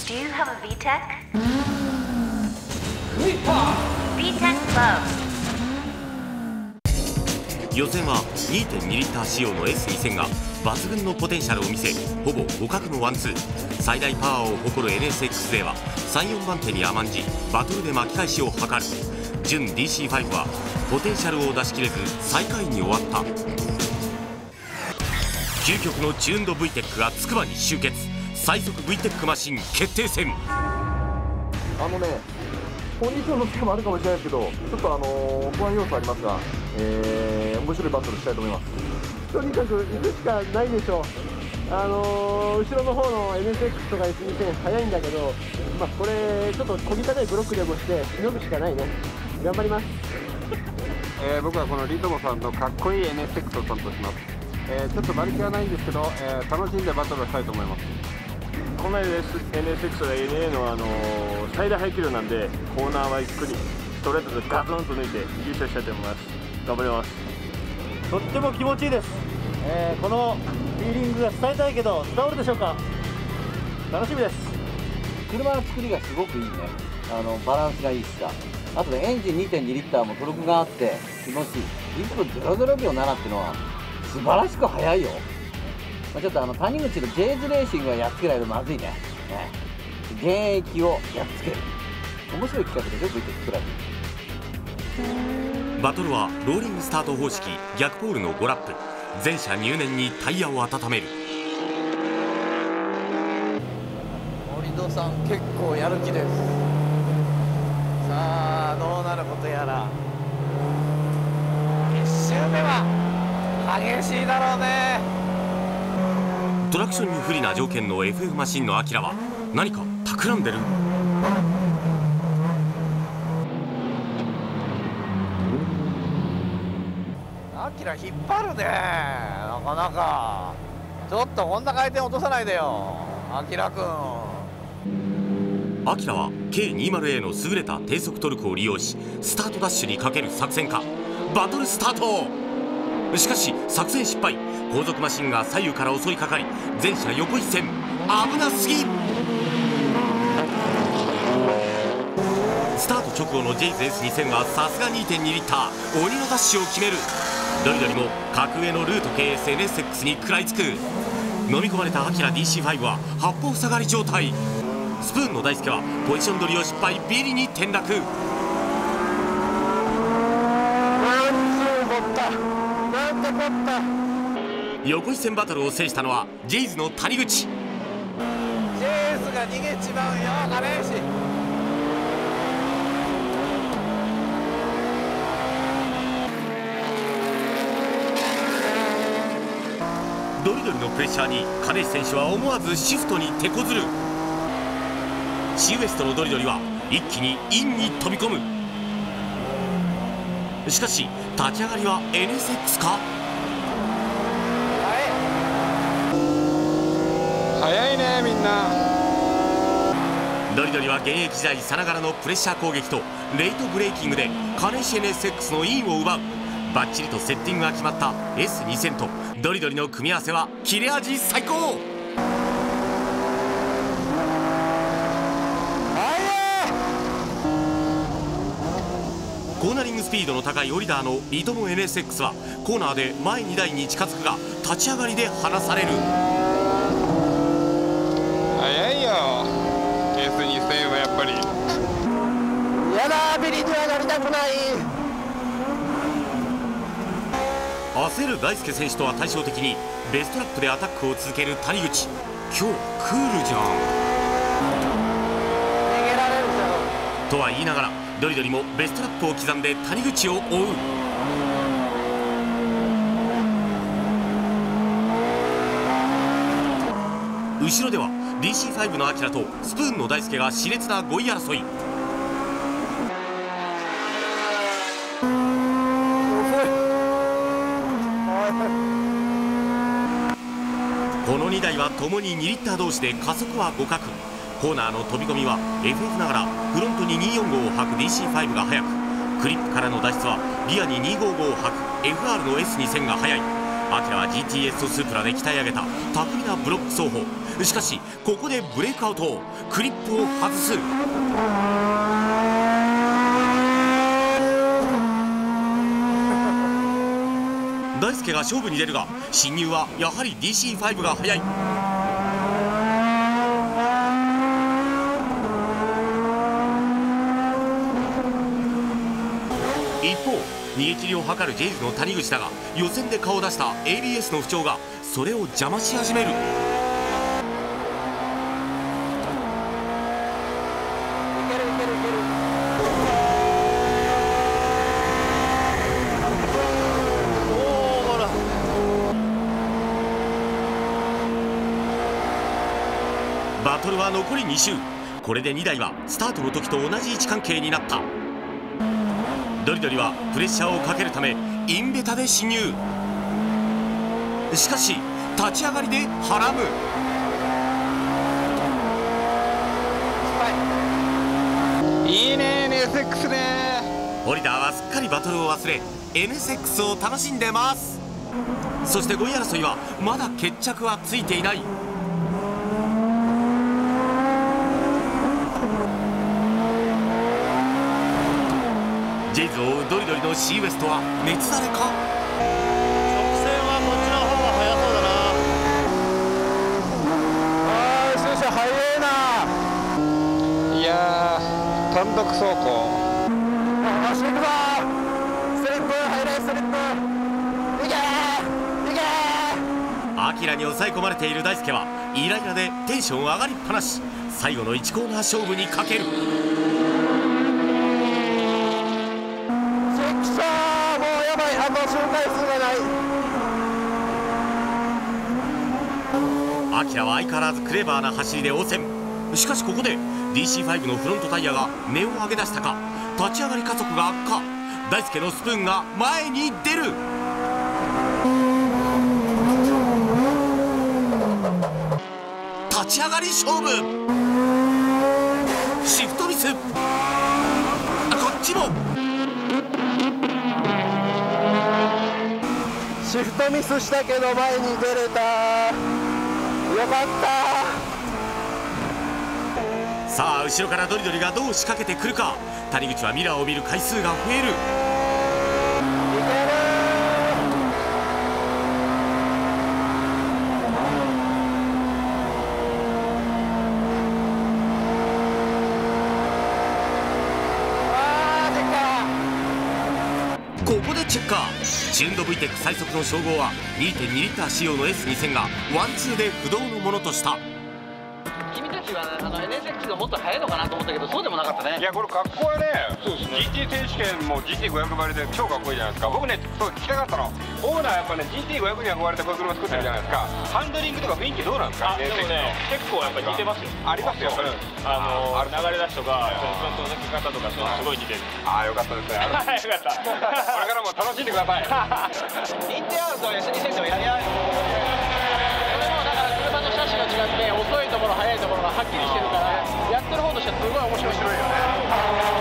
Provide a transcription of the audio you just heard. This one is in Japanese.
Do you have a VTEC? VTEC Club。 予選は 2.2 リッター仕様の S2000 が抜群のポテンシャルを見せ、ほぼ互角のワンツー。最大パワーを誇る NSX では3、4番手に甘んじバトルで巻き返しを図る。準 DC5 はポテンシャルを出し切れず最下位に終わった。究極のチューンド VTEC がつくばに集結。最速 VTEC マシン決定戦。 コンディションの差もあるかもしれないですけど、ちょっと不安要素ありますが、面白いバトルしたいと思います。とにかく行くしかないでしょう。後ろの方の NSX とか S2000 速いんだけど、これちょっと小汚いブロックでもしてしのぐしかないね。頑張ります。 僕はこのリトモさんのかっこいい NSX を担当します。ちょっと馬力はないんですけど、楽しんでバトルをしたいと思います。 この NSX は NA の、最大排気量なんで、コーナーはゆっくりストレートでガツンと抜いて優勝したいと思います。頑張ります。 とっても気持ちいいです。このフィーリングが伝えたいけど伝わるでしょうか。楽しみです。 車の作りがすごくいいね。バランスがいいしさ、あとでエンジン 2.2 リッターもトルクがあって気持ちいい。1分00秒7っていうのは素晴らしく速いよ。ちょっと谷口のジェイズレーシングはやっつけないとまずいね。現役をやっつける。面白い企画でしょ VTEC クラブ。 バトルはローリングスタート方式逆ポールの5ラップ。全車入念にタイヤを温める。 森戸さん結構やる気です。さあどうなることやら。1周目は激しいだろうね。 トラクションに不利な条件の FF マシンのアキラは何か企んでる。 アキラ引っ張るね。なかなかちょっとこんな回転落とさないでよアキラくん。 アキラは K20A の優れた低速トルクを利用しスタートダッシュにかける作戦か。バトルスタート。しかし作戦失敗。後続マシンが左右から襲いかかり全車横一線。危なすぎ。スタート直後の J ズ S2000 はさすが 2.2 リッター鬼のダッシュを決める。ドリドリも格上のルート KSNSX に食らいつく。飲み込まれたアキラ DC5 は八方塞がり状態。スプーンの大輔はポジション取りを失敗、ビリに転落。横一線バトルを制したのはジェイズの谷口。 ジェイズが逃げちまうよガレージ。 ドリドリのプレッシャーに金石選手は思わずシフトに手こずる。シーウエストのドリドリは一気にインに飛び込む。しかし立ち上がりは NSX か。 早いねみんな。 ドリドリは現役時代さながらのプレッシャー攻撃とレイトブレーキングで金石 NSX のインを奪う。バッチリとセッティングが決まった S2000 とドリドリの組み合わせは切れ味最高。コーナリングスピードの高いオリダーのリトモ NSX はコーナーで前2台に近づくが立ち上がりで離される。 早いよ S2000 はやっぱり。 やだビリにはなりたくない。 焦る大輔選手とは対照的にベストラップでアタックを続ける谷口。今日クールじゃん。 逃げられるじゃんとは言いながらドリドリもベストラップを刻んで谷口を追う。後ろでは DC5 のアキラとスプーンの大輔が熾烈な5位争い。この2台はともに2リッター同士で加速は互角。コーナーの飛び込みは FF ながらフロントに245を吐く DC5 が速く、クリップからの脱出はリアに255を吐く FR の S2000 が速い。 アキラは GTS とスープラで鍛え上げた巧みなブロック走法。しかしここでブレイクアウト。クリップを外す。大輔が勝負に出るが、進入はやはり DC5 が速い。一方、逃げ切りを図るジェイズの谷口だが、予選で顔を出した ABS の不調がそれを邪魔し始める。バトルは残り2周。これで2台はスタートの時と同じ位置関係になった。ドリドリはプレッシャーをかけるためインベタで進入。しかし立ち上がりではらむ。 いいね NSX ね。 ホリダーはすっかりバトルを忘れ NSX を楽しんでます。そして5位争いはまだ決着はついていない。ジェイズを追うドリドリのシーウエストは熱だれか。 直線はこっちの方が速そうだな。 先生速えな。 いやー単独走行。 走っていくぞ。スリップハイライスリップ。いけーいけー。 アキラに抑え込まれている大輔はイライラでテンション上がりっぱなし。最後の1コーナー勝負にかける。 あと周回数がない。 アキラは相変わらずクレバーな走りで応戦。しかしここで DC5 のフロントタイヤが値を上げ出したか、立ち上がり加速が悪化。大輔のスプーンが前に出る。立ち上がり勝負。シフトミス。こっちもシフトミスしたけど前に出れた。よかった。 さあ後ろからドリドリがどう仕掛けてくるか。谷口はミラーを見る回数が増える。ここでチェッカー。チューンド VTEC 最速の称号は 2.2 リッター仕様の S2000 がワンツーで不動のものとした。 君たちはNSX がもっと速いのかなと思ったけど、そうでもなかったね。 いやこれかっこいいね。そうですね。GT 選手権も GT500 ばりで超かっこいいじゃないですか。僕ねそう聞きたかったの。オーナーやっぱね GT500 に憧れてこういう車作ってるじゃないですか。ハンドリングとか雰囲気どうなんですか。 でもね結構やっぱり似てますよ。 ありますよ。 流れ出しとかフロントの抜け方とかすごい似てる。 ああよかったですね。よかった。これからも楽しんでください。 インテアウト S2000 でもやり合い。これもだから車の車種が違って遅いところ速いところがはっきりしてるから、やってる方としてはすごい面白いよね。